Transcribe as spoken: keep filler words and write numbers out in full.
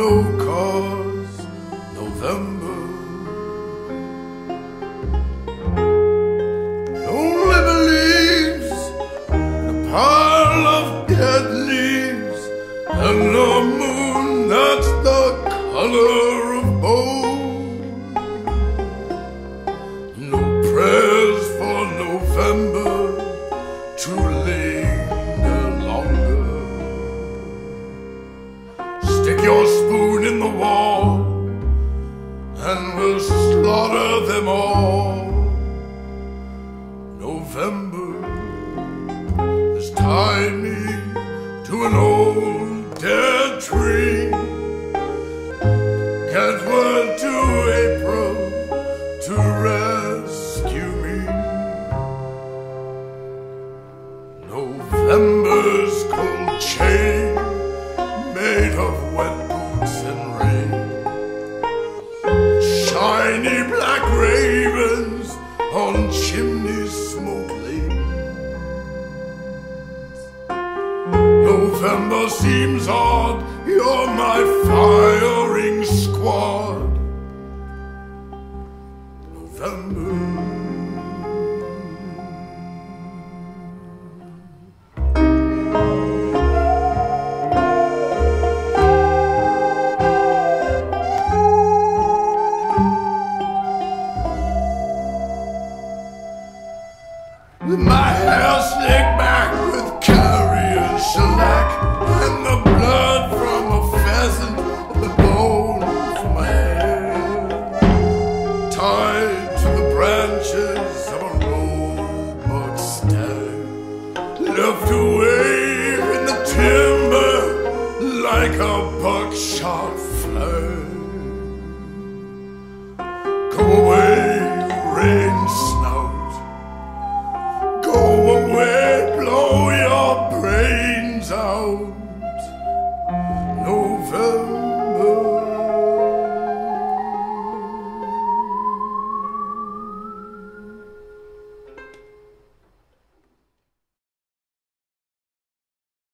no cause, November. Only the leaves, a pile of dead leaves, and a moon that's the color of bone. No prayers for November to linger longer. Stick your spoon in the wall and we'll slaughter them all. November has tied me to an old dead tree. Get word to April to rescue me. November's cold chain made of wet boots and rain. Shiny black ravens on chimney smoke lanes. November seems odd, you're my firing squad. November. My hair slicked back with carrion, shellac, and the blood from a pheasant, and the bone from a hare, tied to the branches of a roebuck stag, left to wave in the timber like a buckshot flag. Go away, rainsnout. Go away, blow your brains out.